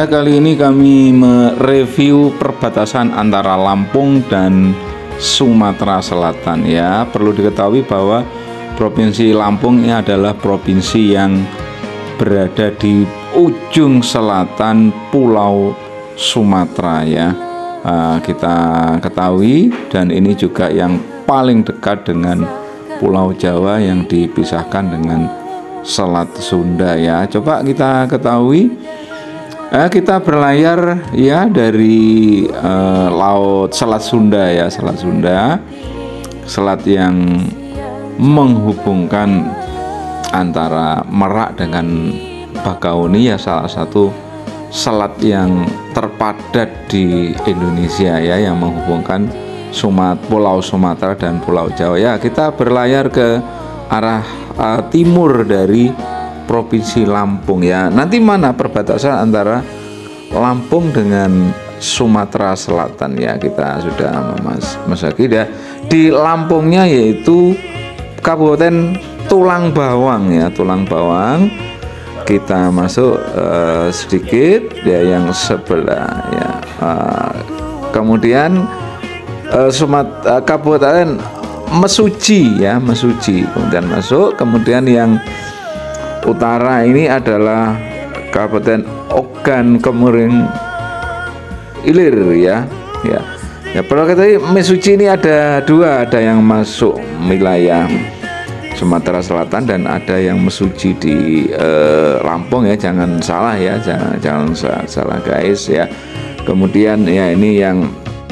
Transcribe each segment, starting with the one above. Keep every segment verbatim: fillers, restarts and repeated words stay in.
Ya, kali ini kami mereview perbatasan antara Lampung dan Sumatera Selatan. Ya, perlu diketahui bahwa Provinsi Lampung ini adalah provinsi yang berada di ujung selatan Pulau Sumatera. Ya, uh, kita ketahui, dan ini juga yang paling dekat dengan Pulau Jawa yang dipisahkan dengan Selat Sunda. Ya, coba kita ketahui. Eh, kita berlayar ya dari eh, laut Selat Sunda ya, Selat Sunda, selat yang menghubungkan antara Merak dengan Bakauni ya, salah satu selat yang terpadat di Indonesia ya, yang menghubungkan Sumat Pulau Sumatera dan Pulau Jawa. Ya, kita berlayar ke arah uh, timur dari Provinsi Lampung ya. Nanti mana perbatasan antara Lampung dengan Sumatera Selatan ya, kita sudah memasuki ya. Di Lampungnya yaitu Kabupaten Tulang Bawang ya, Tulang Bawang. Kita masuk uh, sedikit ya, yang sebelah ya. Uh, kemudian uh, Sumat uh, Kabupaten Mesuji ya, Mesuji. Kemudian masuk, kemudian yang utara ini adalah Kabupaten Ogan Komering Ilir ya. Ya. Ya, perlu ketahui Mesuji ini ada dua, ada yang masuk wilayah Sumatera Selatan dan ada yang Mesuji di eh, Lampung ya. Jangan salah ya, jangan jangan salah guys ya. Kemudian ya, ini yang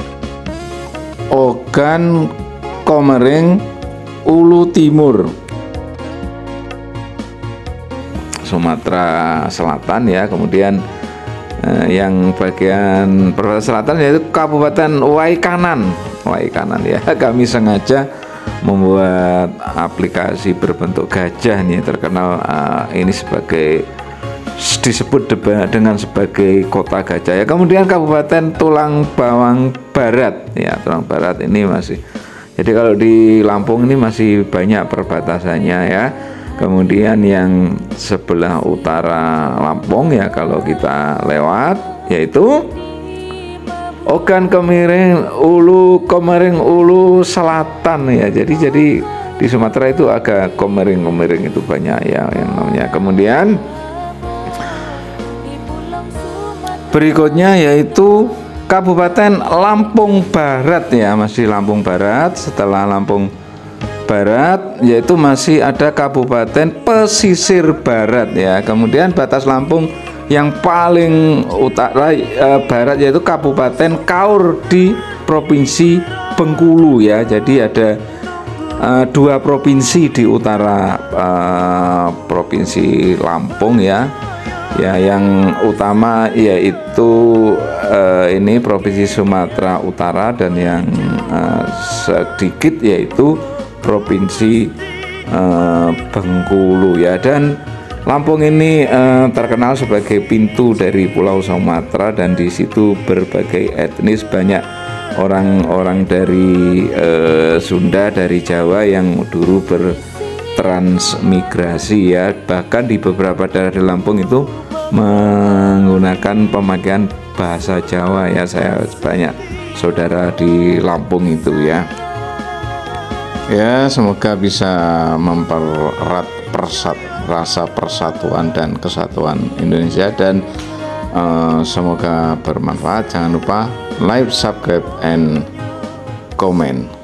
Ogan Komering Ulu Timur Sumatera Selatan ya. Kemudian eh, yang bagian perbatasan selatan yaitu Kabupaten Waikanan, Waikanan ya. Kami sengaja membuat aplikasi berbentuk gajah nih, terkenal uh, ini sebagai disebut dengan sebagai kota gajah ya. Kemudian Kabupaten Tulang Bawang Barat ya, Tulang Barat ini masih, jadi kalau di Lampung ini masih banyak perbatasannya ya. Kemudian yang sebelah utara Lampung ya, kalau kita lewat yaitu Ogan Komering Ulu Komering Ulu Selatan ya. Jadi jadi di Sumatera itu agak komering-komering itu banyak ya yang namanya. Kemudian berikutnya yaitu Kabupaten Lampung Barat ya, masih Lampung Barat. Setelah Lampung Barat yaitu masih ada Kabupaten Pesisir Barat ya. Kemudian batas Lampung yang paling utara eh, barat yaitu Kabupaten Kaur di Provinsi Bengkulu ya. Jadi ada eh, dua provinsi di utara eh, Provinsi Lampung ya. Ya, yang utama yaitu eh, ini Provinsi Sumatera Utara, dan yang eh, sedikit yaitu Provinsi eh, Bengkulu ya. Dan Lampung ini eh, terkenal sebagai pintu dari Pulau Sumatera, dan di situ berbagai etnis, banyak orang-orang dari eh, Sunda, dari Jawa yang dulu bertransmigrasi ya. Bahkan di beberapa daerah di Lampung itu menggunakan pemakaian bahasa Jawa ya. Saya banyak saudara di Lampung itu ya. Ya, semoga bisa mempererat persat, rasa persatuan dan kesatuan Indonesia, dan uh, semoga bermanfaat. Jangan lupa like, subscribe, and comment.